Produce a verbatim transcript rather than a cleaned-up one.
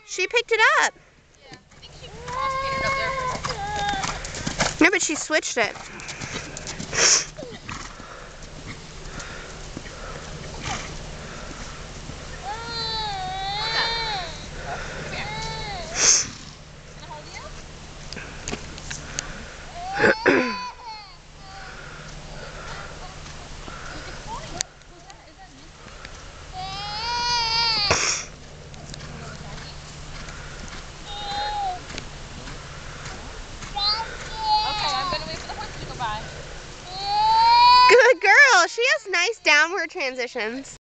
She picked it up. Yeah, I think she crossfaded it up there for a second. No, but she switched it. Good girl. She has nice downward transitions.